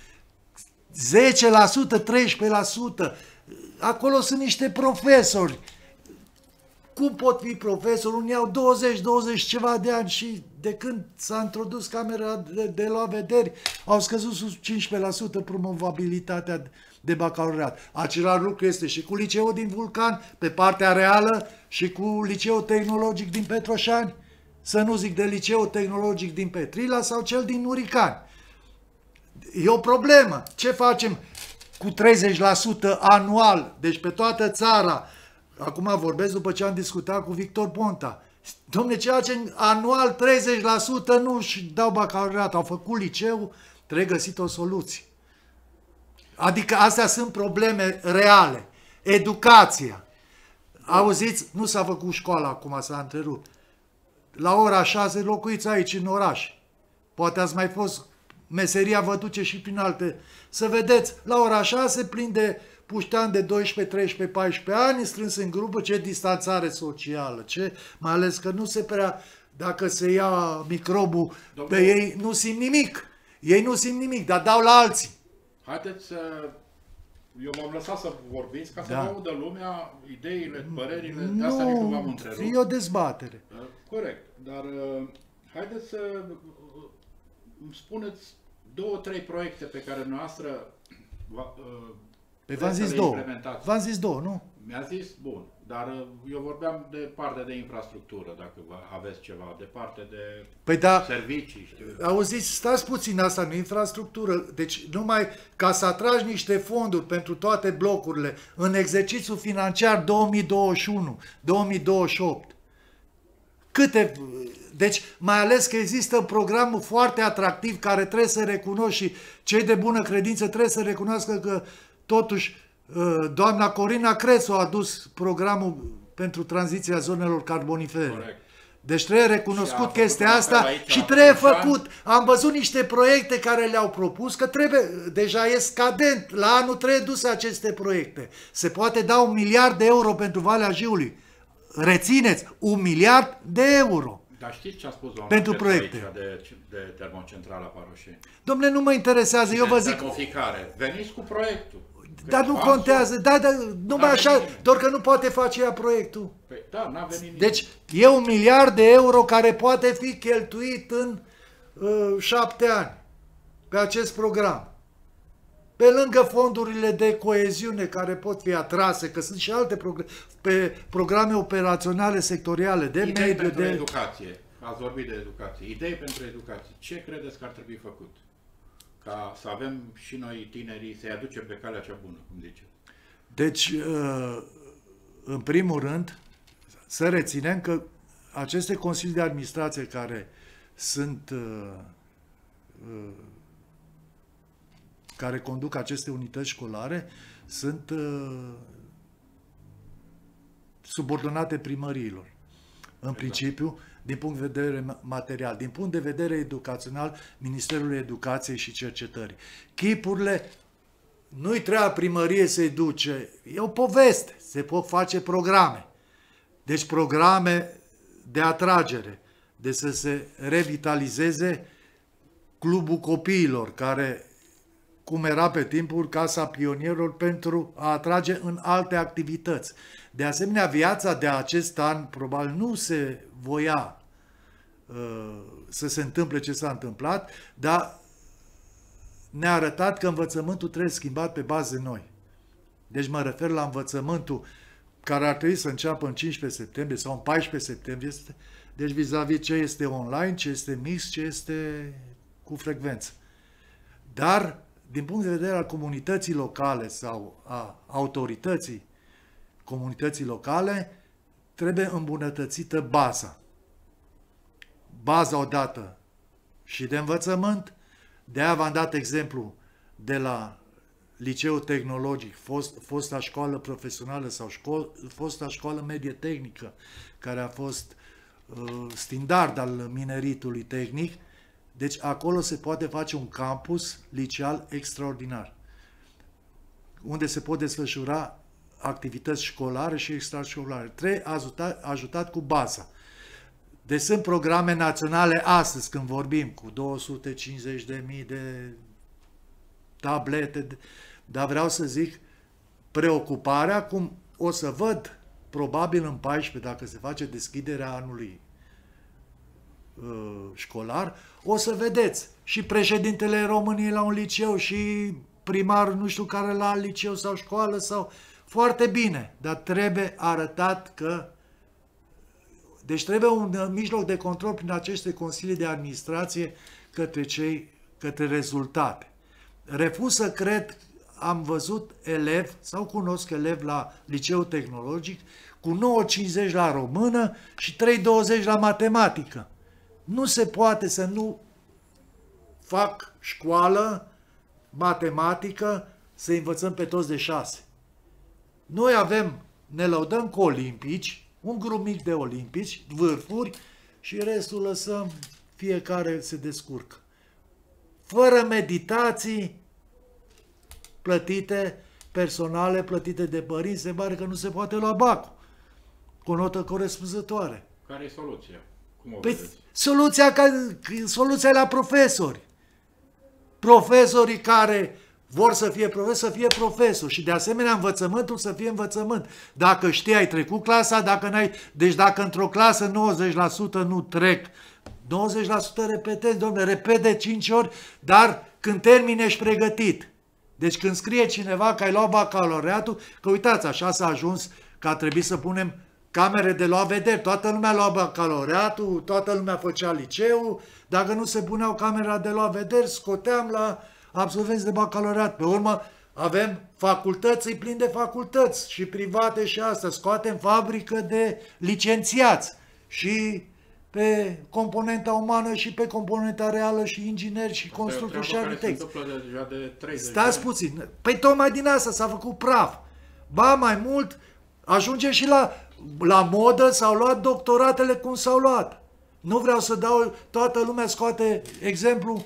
[SPEAKER 2] 10%, 13%. Acolo sunt niște profesori. Cum pot fi profesori? Unii au 20 ceva de ani și de când s-a introdus camera de la vederi, au scăzut sus 15% promovabilitatea de bacalaureat. Același lucru este și cu liceul din Vulcan, pe partea reală, și cu liceul tehnologic din Petroșani, să nu zic de liceul tehnologic din Petrila sau cel din Uricani. E o problemă. Ce facem cu 30% anual, deci pe toată țara? Acum vorbesc după ce am discutat cu Victor Ponta. Dom'le, ceea ce anual 30% nu își dau bacalaureat, au făcut liceu, trebuie găsit o soluție. Adică astea sunt probleme reale. Educația. Auziți, nu s-a făcut școala acum, s-a întrerupt. La ora 6 locuiți aici în oraș. Poate ați mai fost, meseria vă duce și prin alte. Să vedeți, la ora 6 plin de pușteani de 12, 13, 14 ani, strâns în grupă, ce distanțare socială, mai ales că nu se prea, dacă se ia microbul pe ei, nu simt nimic. Ei nu simt nimic, dar dau la alții.
[SPEAKER 1] Haideți să... Eu m-am lăsat să vorbiți ca să vă audă lumea, ideile, părerile, de asta nici nu v-am întrerupt.
[SPEAKER 2] E o dezbatere.
[SPEAKER 1] Corect, dar haideți să îmi spuneți 2-3 proiecte pe care noastră
[SPEAKER 2] v-am zis două. V-am zis două, nu?
[SPEAKER 1] Mi-a zis, bun, dar eu vorbeam de partea de infrastructură, dacă aveți ceva, de parte de servicii, știu.
[SPEAKER 2] Auziți, stați puțin, asta nu infrastructură, deci numai ca să atragi niște fonduri pentru toate blocurile în exercițiul financiar 2021-2028. Câte... Deci, mai ales că există programul foarte atractiv care trebuie să recunosc și cei de bună credință trebuie să recunoască că totuși doamna Corina Crețu a adus programul pentru tranziția zonelor carbonifere.
[SPEAKER 1] Corect.
[SPEAKER 2] Deci trebuie recunoscut chestia asta și trebuie făcut. Am văzut niște proiecte care le-au propus, că trebuie, deja e scadent, la anul trebuie duse aceste proiecte. Se poate da 1 miliard de euro pentru Valea Jiului. Rețineți, 1 miliard de euro.
[SPEAKER 1] Dar știți ce a spus doamna
[SPEAKER 2] pentru proiecte
[SPEAKER 1] de termocentrala Paroșeni?
[SPEAKER 2] Dom'le, nu mă interesează, eu vă zic...
[SPEAKER 1] Termoficare. Veniți cu proiectul.
[SPEAKER 2] Dar nu contează, numai așa, doar că nu poate face ea proiectul.
[SPEAKER 1] Păi, da, n-a venit nimic.
[SPEAKER 2] Deci e 1 miliard de euro care poate fi cheltuit în 7 ani pe acest program. Pe lângă fondurile de coeziune care pot fi atrase, că sunt și alte programe operaționale sectoriale de
[SPEAKER 1] Idei
[SPEAKER 2] mediu,
[SPEAKER 1] pentru
[SPEAKER 2] de
[SPEAKER 1] educație. Ați vorbit de educație. Idei pentru educație. Ce credeți că ar trebui făcut? Ca să avem și noi tinerii, să-i aducem pe calea cea bună, cum zice.
[SPEAKER 2] Deci, în primul rând, să reținem că aceste consilii de administrație care sunt care conduc aceste unități școlare sunt subordonate primăriilor. În principiu, din punct de vedere material, din punct de vedere educațional, Ministerul Educației și Cercetării. Chipurile, nu-i treaba primărie să-i duce, e o poveste, se pot face programe. Deci programe de atragere, de să se revitalizeze clubul copiilor, care cum era pe timpul Casa Pionierilor, pentru a atrage în alte activități. De asemenea, viața de acest an probabil nu se voia să se întâmple ce s-a întâmplat, dar ne-a arătat că învățământul trebuie schimbat pe baze noi. Deci mă refer la învățământul care ar trebui să înceapă în 15 septembrie sau în 14 septembrie. Deci vis-a-vis ce este online, ce este mix, ce este cu frecvență. Dar, din punct de vedere al comunității locale sau a autorității comunității locale, trebuie îmbunătățită baza. Baza odată și de învățământ. De-aia v-am dat exemplu de la liceul tehnologic, fosta școală profesională sau fosta școală medie tehnică, care a fost standard al mineritului tehnic. Deci acolo se poate face un campus liceal extraordinar, unde se pot desfășura activități școlare și extrașcolare. Trebuie ajutat cu baza. Deci sunt programe naționale astăzi, când vorbim, cu 250.000 de tablete, dar vreau să zic, preocuparea, cum o să văd, probabil în 14, dacă se face deschiderea anului școlar, o să vedeți și președintele României la un liceu și primarul nu știu care la alt liceu sau școală, sau foarte bine, dar trebuie arătat că deci trebuie un mijloc de control prin aceste consilii de administrație către rezultate. Refuz să cred, am văzut elevi sau cunosc elevi la liceu tehnologic cu 9,50 la română și 3,20 la matematică. Nu se poate să nu fac școală, matematică, să învățăm pe toți de 6. Noi ne lăudăm cu olimpici, un grup mic de olimpici, vârfuri, și restul lăsăm, fiecare se descurcă. Fără meditații plătite, personale, plătite de părinți, se pare că nu se poate lua bacul cu o notă corespunzătoare.
[SPEAKER 1] Care e soluția? Cum o
[SPEAKER 2] Păi,
[SPEAKER 1] vedeți?
[SPEAKER 2] soluția la profesori. Profesorii care vor să fie profesori, să fie profesori, și de asemenea învățământul să fie învățământ. Dacă știi, ai trecut clasa, dacă n-ai... Deci dacă într-o clasă 90% nu trec, 90% repetezi, domnule, repede de 5 ori, dar când termini ești pregătit. Deci când scrie cineva că ai luat bacalaureatul, că uitați, așa s-a ajuns că a trebuit să punem camere de luat vederi. Toată lumea lua bacalaureatul, toată lumea făcea liceu, dacă nu se puneau camera de luat vederi, scoteam la absolvenți de bacalaureat. Pe urmă avem facultăți, îi plin de facultăți, și private și astea. Scoatem fabrică de licențiați și pe componenta umană și pe componenta reală și ingineri și constructori și arhitecți. Stați puțin. Păi tocmai din asta s-a făcut praf. Ba mai mult, ajunge și la modă, s-au luat doctoratele cum s-au luat. Nu vreau să dau, toată lumea scoate exemplu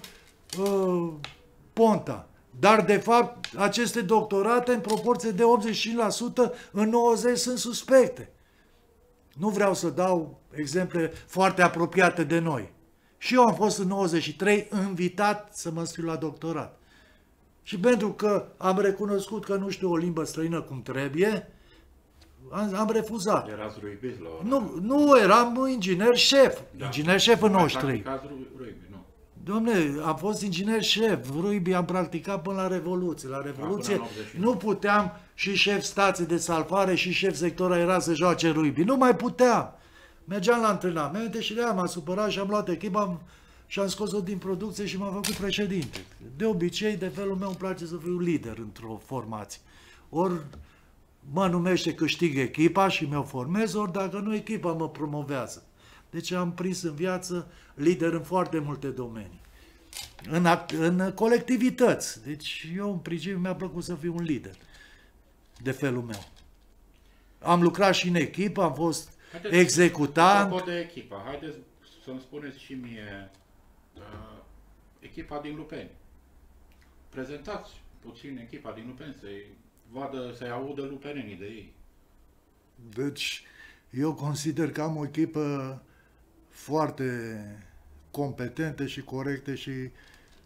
[SPEAKER 2] Ponta. Dar, de fapt, aceste doctorate, în proporție de 85%, în 90% sunt suspecte. Nu vreau să dau exemple foarte apropiate de noi. Și eu am fost în 93 invitat să mă înscriu la doctorat. Și pentru că am recunoscut că nu știu o limbă străină cum trebuie, am refuzat.
[SPEAKER 1] Erați ruibiți la ora?
[SPEAKER 2] Nu, eram inginer șef. Da. Inginer șef în 93. Dom'le, am fost inginer șef, rugby am practicat până la Revoluție. La Revoluție nu puteam, și șef stație de salvare și șef sectora era să joace rugby. Nu mai puteam. Mergeam la antrenamente și de-aia m-am supărat și am luat echipa și am scos-o din producție și m-am făcut președinte. De obicei, de felul meu, îmi place să fiu lider într-o formație. Ori mă numește câștig echipa și mi-o formez, ori dacă nu, echipa mă promovează. Deci am prins în viață lider în foarte multe domenii. În colectivități. Deci eu, în principiu, mi-a plăcut să fiu un lider de felul meu. Am lucrat și în echipă, am fost executant.
[SPEAKER 1] Apropo de echipa, haideți să-mi spuneți și mie echipa din Lupeni. Prezentați puțin echipa din Lupeni, să-i audă lupenenii de ei.
[SPEAKER 2] Deci, eu consider că am o echipă foarte competentă și corectă și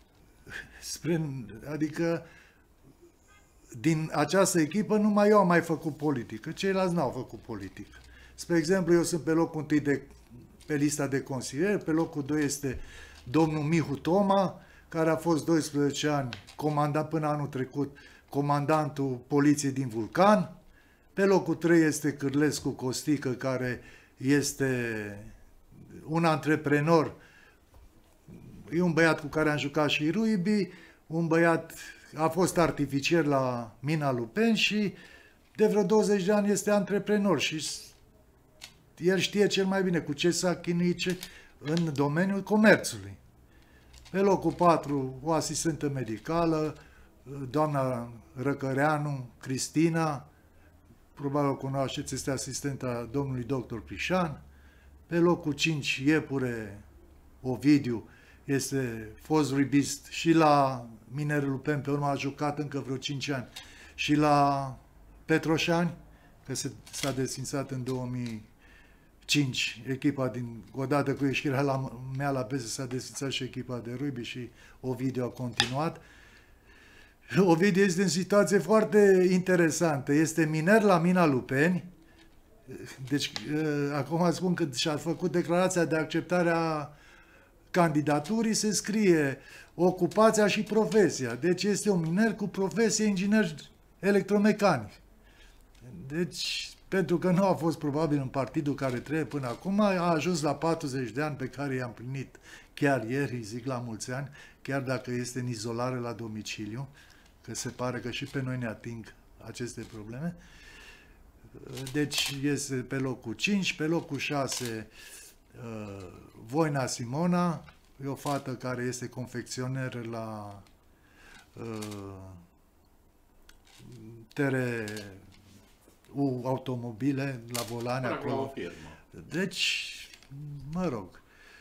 [SPEAKER 2] Adică din această echipă numai eu am mai făcut politică, ceilalți n-au făcut politică. Spre exemplu, eu sunt pe locul 1 pe lista de consilieri, pe locul 2 este domnul Mihu Toma, care a fost 12 ani comandant până anul trecut, comandantul poliției din Vulcan. Pe locul 3 este Cârlescu Costică, care este un antreprenor, e un băiat cu care am jucat și rugby, un băiat a fost artificier la mina Lupeni și de vreo 20 de ani este antreprenor și el știe cel mai bine cu ce s-a chinuit în domeniul comerțului. Pe locul 4, o asistentă medicală, doamna Răcăreanu, Cristina, probabil o cunoașteți, este asistenta domnului doctor Crișan. Pe locul 5, Iepure Ovidiu, este fost rugbyist și la Minerul Lupen, pe urmă a jucat încă vreo 5 ani, și la Petroșani, că s-a desfințat în 2005 echipa odată cu ieșirea mea la PES s-a desfințat și echipa de rugby și Ovidiu a continuat. Ovidiu este în situație foarte interesantă. Este miner la mina Lupeni. Deci, acum spun că și-a făcut declarația de acceptare a candidaturii, se scrie ocupația și profesia. Deci este un miner cu profesie inginer electromecanic. Deci, pentru că nu a fost probabil în partidul care trebuie până acum, a ajuns la 40 de ani pe care i-am plinit chiar ieri, zic la mulți ani, chiar dacă este în izolare la domiciliu, că se pare că și pe noi ne ating aceste probleme. Deci este pe locul 5, pe locul 6 Voina Simona, e o fată care este confecționer la automobile, la volane acolo. Deci, mă rog,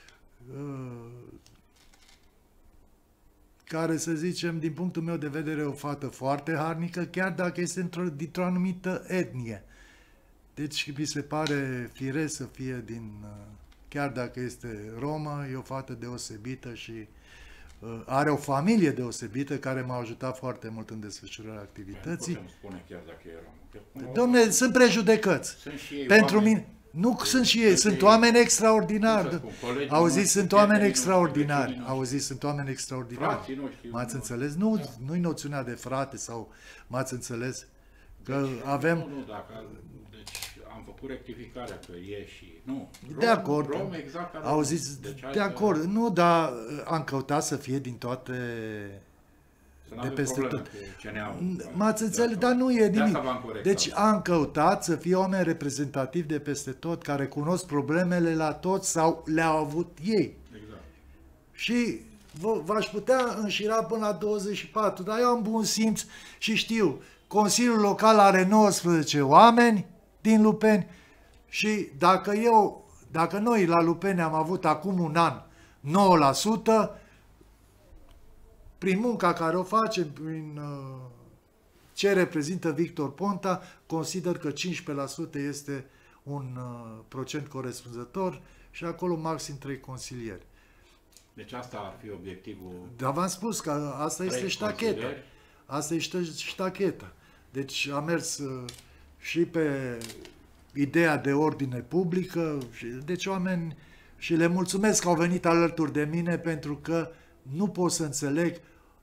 [SPEAKER 2] care, să zicem, din punctul meu de vedere, e o fată foarte harnică, chiar dacă este dintr-o anumită etnie. Deci, mi se pare firesc să fie chiar dacă este romă, e o fată deosebită și are o familie deosebită care m-a ajutat foarte mult în desfășurarea activității.
[SPEAKER 1] Putem spune chiar dacă e romă.
[SPEAKER 2] Dom'le, sunt prejudecăți.
[SPEAKER 1] Sunt și ei
[SPEAKER 2] pentru
[SPEAKER 1] oameni.
[SPEAKER 2] mine. Nu sunt și ei, sunt oameni extraordinari. Auziți, sunt oameni extraordinari. Auziți, sunt oameni extraordinari. M-ați înțeles? Nu-i noțiunea de frate sau m-ați înțeles? Că avem...
[SPEAKER 1] Nu, deci am făcut rectificarea că e și... Nu,
[SPEAKER 2] de acord.
[SPEAKER 1] Rom exact
[SPEAKER 2] auziți, de acord. Nu, dar am căutat să fie din toate...
[SPEAKER 1] de peste tot.
[SPEAKER 2] M-ați înțeles, dar nu e nimic. Deci am căutat să fie oameni reprezentativi de peste tot, care cunosc problemele la toți sau le-au avut ei.
[SPEAKER 1] Exact.
[SPEAKER 2] Și v-aș putea înșira până la 24, dar eu am bun simț și știu, Consiliul Local are 19 oameni din Lupeni și dacă noi la Lupeni am avut acum un an 9%, prin munca care o facem, prin ce reprezintă Victor Ponta, consider că 15% este un procent corespunzător și acolo maxim 3 consilieri.
[SPEAKER 1] Deci asta ar fi obiectivul.
[SPEAKER 2] Dar v-am spus că asta este ștacheta. Asta este ștacheta. Deci am mers și pe ideea de ordine publică, deci oameni, și le mulțumesc că au venit alături de mine, pentru că nu pot să înțeleg.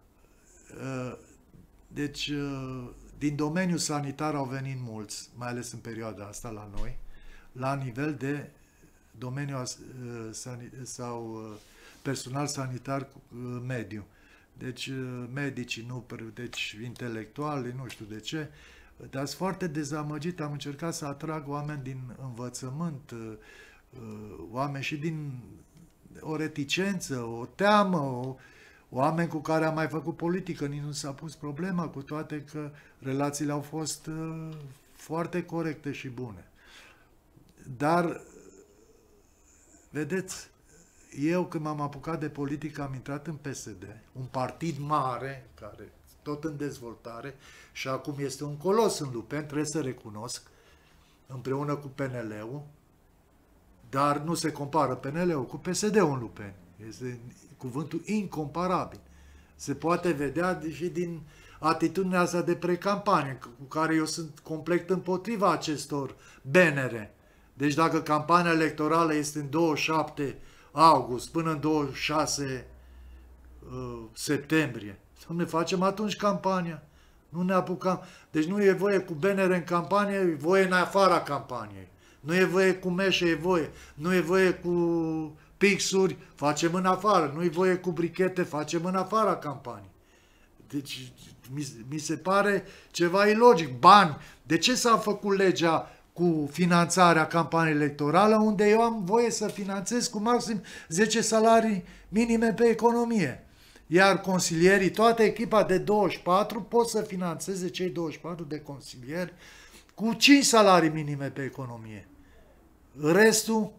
[SPEAKER 2] Deci, din domeniul sanitar au venit mulți, mai ales în perioada asta la noi, la nivel de domeniu sau personal sanitar mediu. Deci, medicii nu, deci intelectuali, nu știu de ce, dar sunt foarte dezamăgit. Am încercat să atrag oameni din învățământ, oameni și din o reticență, o teamă, oameni cu care am mai făcut politică, nici nu s-a pus problema, cu toate că relațiile au fost foarte corecte și bune. Dar, vedeți, eu când m-am apucat de politică am intrat în PSD, un partid mare, care tot în dezvoltare, și acum este un colos în Lupeni, trebuie să recunosc, împreună cu PNL-ul, dar nu se compară PNL-ul cu PSD-ul în Lupeni. Este cuvântul incomparabil. Se poate vedea și din atitudinea asta de precampanie, cu care eu sunt complet împotriva acestor bannere. Deci dacă campania electorală este în 27 august până în 26 septembrie, să ne facem atunci campania. Nu ne apucăm. Deci nu e voie cu bannere în campanie, e voie în afara campaniei. Nu e voie cu meșe, e voie. Nu e voie cu pixuri, facem în afară. Nu e voie cu brichete, facem în afara campaniei. Deci mi se pare ceva ilogic. Bani. De ce s-a făcut legea cu finanțarea campaniei electorale, unde eu am voie să finanțez cu maxim 10 salarii minime pe economie? Iar consilierii, toată echipa de 24 pot să finanțeze cei 24 de consilieri cu 5 salarii minime pe economie. Restul,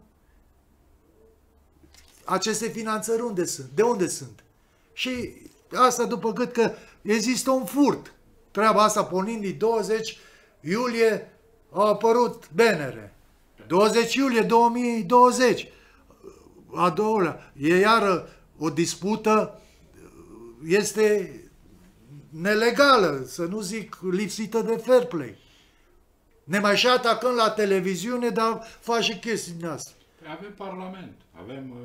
[SPEAKER 2] aceste finanțări unde sunt? De unde sunt? Și asta după cât că există un furt. Treaba asta pornind din 20 iulie au apărut bannere. 20 iulie 2020. A doua, e iară o dispută, este nelegală, să nu zic lipsită de fair play. Ne mai și atacăm la televiziune, dar faci și chestii din asta.
[SPEAKER 1] Avem parlament, avem...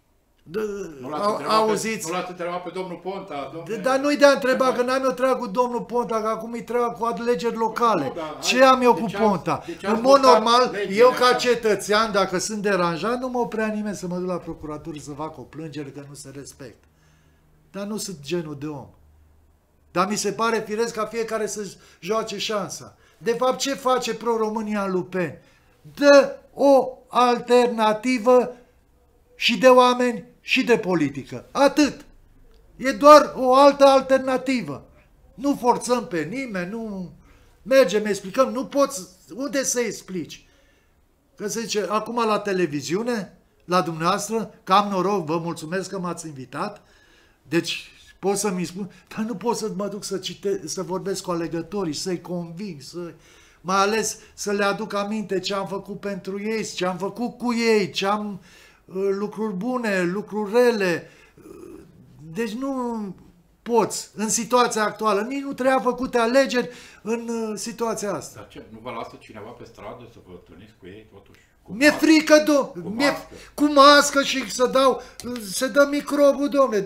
[SPEAKER 2] Auziți?
[SPEAKER 1] Nu l-ați întrebat pe domnul Ponta.
[SPEAKER 2] Dar nu-i de a întreba, că n-am eu treabă cu domnul Ponta, că acum îi treabă cu alegeri locale. Ce am eu cu Ponta? În mod normal, eu ca cetățean, dacă sunt deranjat, nu mă oprea nimeni să mă duc la procuratură să fac o plângere că nu se respectă. Dar nu sunt genul de om. Dar mi se pare firesc ca fiecare să joace șansa. De fapt, ce face Pro-România în Lupeni? Dă o alternativă și de oameni și de politică. Atât. E doar o altă alternativă. Nu forțăm pe nimeni, nu mergem, explicăm, nu poți, unde să explici? Că se zice, acum la televiziune, la dumneavoastră, că am noroc, vă mulțumesc că m-ați invitat, deci pot să-mi spun, dar nu pot să mă duc să vorbesc cu alegătorii, să-i conving, mai ales să le aduc aminte ce am făcut pentru ei, ce am făcut cu ei, ce am lucruri bune, lucruri rele. Deci nu poți, în situația actuală, nici nu trebuia făcute alegeri în situația asta.
[SPEAKER 1] Dar ce, nu vă lasă cineva pe stradă să vă întâlniți cu ei totuși?
[SPEAKER 2] Mi-e frică, cu mască și să dă microbul, dom'le.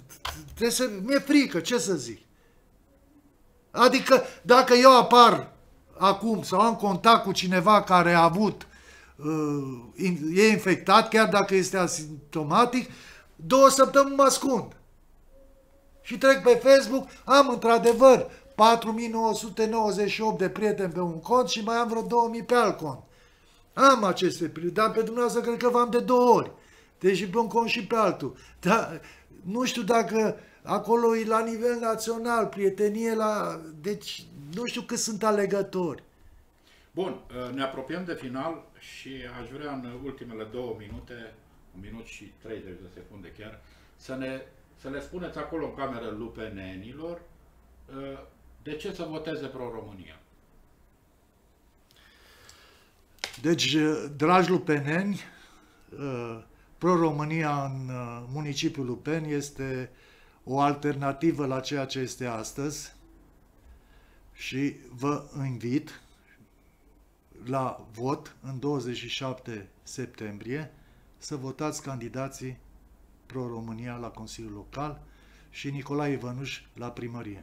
[SPEAKER 2] Mi-e frică, ce să zic? Adică, dacă eu apar acum sau am contact cu cineva care a avut, e infectat, chiar dacă este asimptomatic, 2 săptămâni mă ascund. Și trec pe Facebook, am într-adevăr 4998 de prieteni pe un cont și mai am vreo 2000 pe alt cont. Am aceste prieteni, dar pe dumneavoastră cred că v-am de 2 ori. Deci pe un cont și pe altul. Dar nu știu dacă acolo e la nivel național, prietenie la... Deci nu știu cât sunt alegători.
[SPEAKER 1] Bun, ne apropiem de final și aș vrea în ultimele 2 minute, 1 minut și 30 de secunde chiar, să le spuneți acolo în cameră lupenenilor de ce să voteze Pro-România.
[SPEAKER 2] Deci, dragi lupeneni, Pro-România în municipiul Lupeni este o alternativă la ceea ce este astăzi și vă invit la vot în 27 septembrie să votați candidații Pro-România la Consiliul Local și Nicolae Ivănuș la primărie.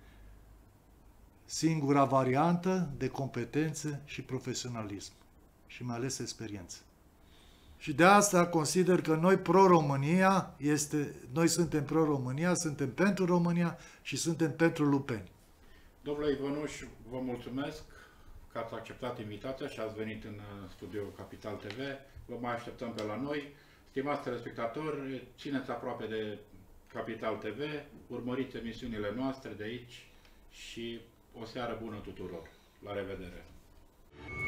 [SPEAKER 2] Singura variantă de competențe și profesionalism și mai ales experiență. Și de asta consider că noi Pro-România noi suntem Pro-România, suntem pentru România și suntem pentru Lupeni.
[SPEAKER 1] Domnule Ivănuș, vă mulțumesc că ați acceptat invitația și ați venit în studioul Kapital TV. Vă mai așteptăm pe la noi. Stimați telespectatori, țineți aproape de Kapital TV, urmăriți emisiunile noastre de aici și o seară bună tuturor. La revedere!